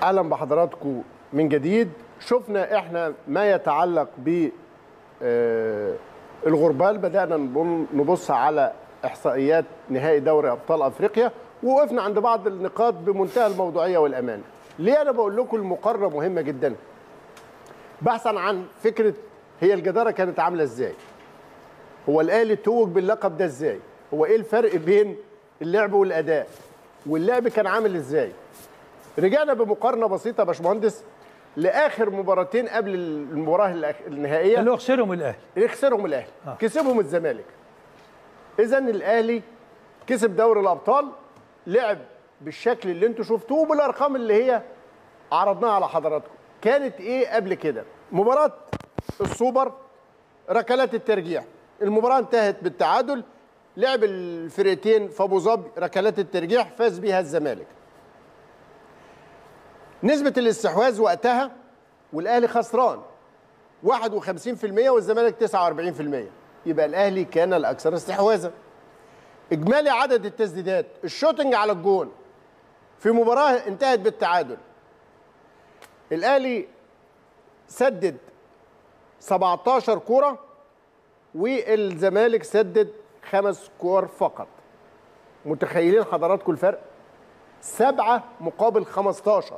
اهلا بحضراتكم من جديد. شفنا احنا ما يتعلق ب الغربال، بدأنا نبص على احصائيات نهائي دوري ابطال افريقيا، ووقفنا عند بعض النقاط بمنتهى الموضوعيه والامانه. ليه انا بقول لكم المقارنه مهمه جدا؟ بحثا عن فكره هي الجداره كانت عامله ازاي؟ هو الاهلي توج باللقب ده ازاي؟ هو ايه الفرق بين اللعب والاداء؟ واللعب كان عامل ازاي؟ رجعنا بمقارنه بسيطه يا باشمهندس لاخر مباراتين قبل المباراه النهائيه اللي خسرهم الاهلي. كسبهم الزمالك. اذا الاهلي كسب دوري الابطال، لعب بالشكل اللي انتم شفتوه بالارقام اللي هي عرضناها على حضراتكم. كانت ايه قبل كده؟ مباراه السوبر، ركلات الترجيح، المباراه انتهت بالتعادل، لعب الفرقتين في ابو ظبي ركلات الترجيح، فاز بيها الزمالك. نسبة الاستحواذ وقتها والاهلي خسران 51% والزمالك 49%، يبقى الاهلي كان الاكثر استحواذا. اجمالي عدد التسديدات، الشوتنج على الجون في مباراة انتهت بالتعادل، الاهلي سدد 17 كرة والزمالك سدد 5 كور فقط. متخيلين حضراتكم الفرق؟ 7 مقابل 15.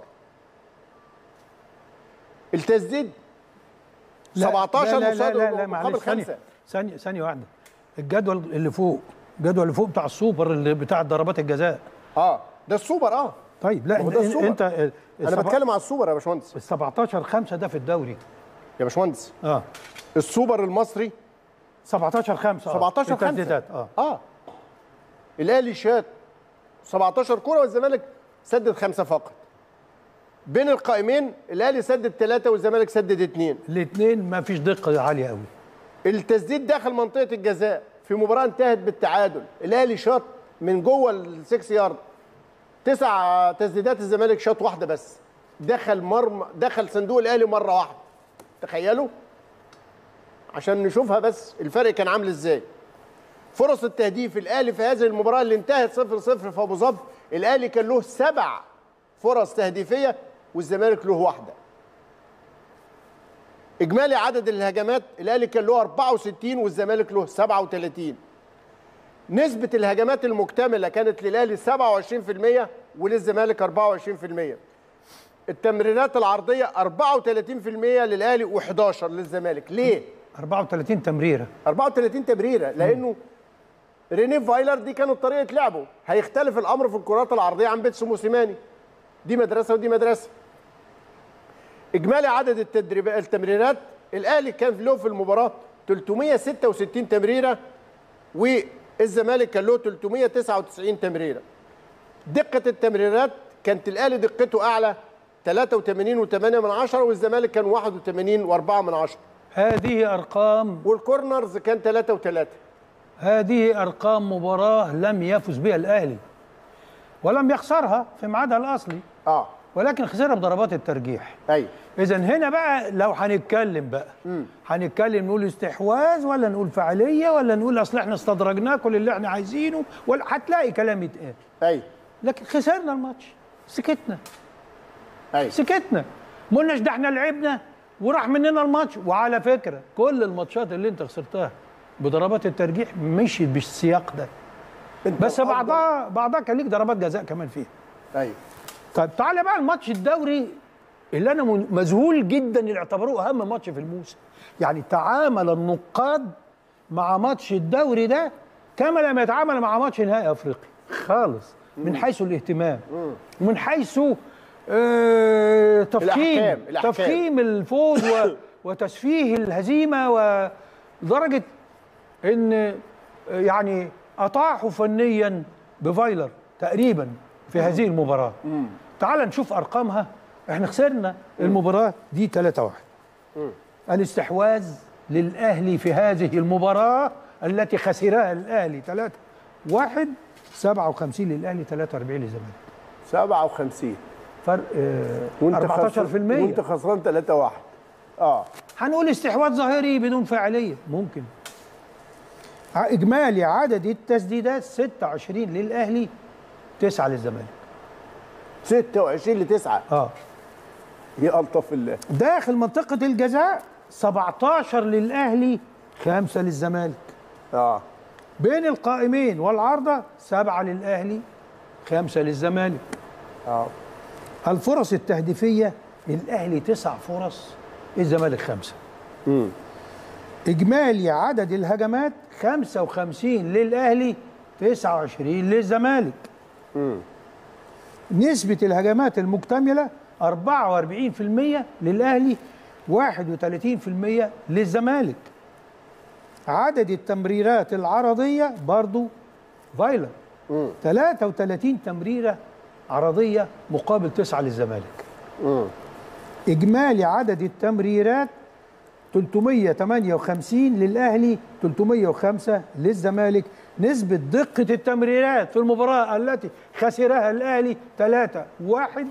التسديد 17 مقابل 5. ثانية واحدة. الجدول اللي فوق بتاع السوبر اللي بتاع ضربات الجزاء. ده السوبر. طيب لا انت انا بتكلم على السوبر يا باشمهندس. ال 17-5 ده في الدوري يا باشمهندس. السوبر المصري 17-5 التسديدات. الاهلي شاط 17 كرة والزمالك سدد 5 فقط. بين القائمين الاهلي سدد 3 والزمالك سدد 2. الاثنين ما فيش دقه عاليه قوي. التسديد داخل منطقه الجزاء في مباراه انتهت بالتعادل، الاهلي شاط من جوه ال6 يارد 9 تسديدات، الزمالك شاط واحده بس. دخل صندوق الاهلي مره واحده. تخيلوا عشان نشوفها بس الفرق كان عامل ازاي. فرص التهديف الاهلي في هذه المباراه اللي انتهت 0-0 في ابو ظبي، الاهلي كان له 7 فرص تهديفيه والزمالك له واحده. اجمالي عدد الهجمات الاهلي كان له 64 والزمالك له 37. نسبه الهجمات المكتمله كانت للاهلي 27% وللزمالك 24%. التمريرات العرضيه 34% للاهلي و11 للزمالك. ليه 34 تمريره؟ 34 تمريره لانه رينيه فايلر دي كانت طريقه لعبه. هيختلف الامر في الكرات العرضيه عن بيتسو موسيماني، دي مدرسه ودي مدرسه. اجمالي عدد التمريرات الاهلي كان له في المباراه 366 تمريره والزمالك كان له 399 تمريره. دقه التمريرات كانت الاهلي دقته اعلى 83.8 والزمالك كان 81.4. هذه ارقام. والكورنرز كان 3 و3. هذه ارقام مباراه لم يفز بها الاهلي ولم يخسرها في ميعادها الاصلي، ولكن خسرها بضربات الترجيح. ايوه. اذا هنا بقى لو هنتكلم بقى هنتكلم نقول استحواذ ولا نقول فعاليه ولا نقول اصل احنا استدرجناه كل اللي احنا عايزينه، ولا هتلاقي كلام يتقال. ايوه. لكن خسرنا الماتش، سكتنا. ايوه. سكتنا، ما قلناش ده احنا لعبنا وراح مننا الماتش. وعلى فكره كل الماتشات اللي انت خسرتها بضربات الترجيح مشيت بالسياق ده، بس بعضها كان ليك ضربات جزاء كمان فيها. ايوه. طيب تعالى بقى الماتش الدوري اللي انا مذهول جدا اللي اعتبروه اهم ماتش في الموسم. يعني تعامل النقاد مع ماتش الدوري ده كما لم يتعامل مع ماتش نهائي افريقيا خالص، من حيث الاهتمام ومن حيث تفخيم الفوز وتسفيه الهزيمه، ودرجه ان يعني اطاحوا فنيا بفايلر تقريبا في هذه المباراه. تعال نشوف ارقامها. احنا خسرنا المباراه دي 3-1. الاستحواذ للاهلي في هذه المباراه التي خسرها الاهلي 3-1 57 للاهلي 43 للزمالك. 57 فرق 14%. وانت خسران 3-1. هنقول استحواذ ظاهري بدون فاعليه ممكن. اجمالي عدد التسديدات 26 للاهلي 9 للزمالك. 26 ل9. يا الطف الله. داخل منطقه الجزاء 17 للاهلي 5 للزمالك. بين القائمين والعارضه 7 للاهلي 5 للزمالك. الفرص التهديفيه للاهلي 9 فرص، الزمالك 5. اجمالي عدد الهجمات 55 للاهلي 29 للزمالك. نسبة الهجمات المكتملة 44% للاهلي 31% للزمالك. عدد التمريرات العرضية برضو فايلر 33 تمريرة عرضية مقابل 9 للزمالك. إجمالي عدد التمريرات 358 للأهلي 305 للزمالك. نسبة دقة التمريرات في المباراة التي خسرها الأهلي 3-1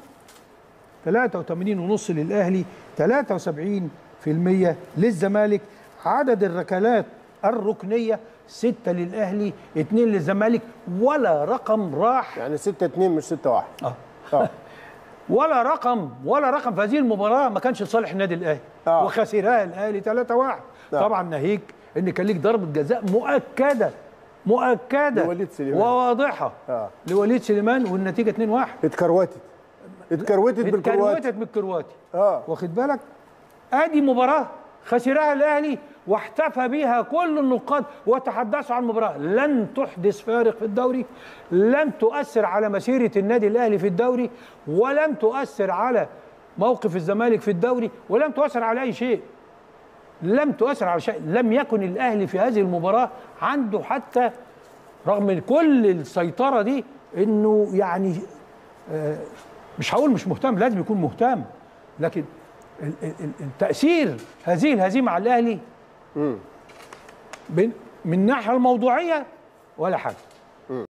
83.5 للأهلي 73% للزمالك. عدد الركلات الركنية 6 للأهلي 2 للزمالك، ولا رقم راح، يعني 6-2 مش 6-1. ولا رقم في هذه المباراة ما كانش لصالح النادي الأهلي. وخسرها الأهلي 3-1. طبعا ناهيك ان كان ليك ضربة جزاء مؤكدة لوليد سليمان وواضحة لوليد سليمان، والنتيجة 2-1. اتكروتت بالكرواتي. واخد بالك؟ ادي مباراة خسرها الاهلي واحتفى بها كل النقاد وتحدثوا عن مباراة لن تحدث فارق في الدوري، لن تؤثر على مسيرة النادي الاهلي في الدوري، ولم تؤثر على موقف الزمالك في الدوري، ولم تؤثر على اي شيء. لم يكن الاهلي في هذه المباراة عنده حتى رغم كل السيطرة دي انه يعني مش هقول مش مهتم، لازم يكون مهتم، لكن التأثير هذه الهزيمة على الأهلي من الناحية الموضوعية ولا حاجة.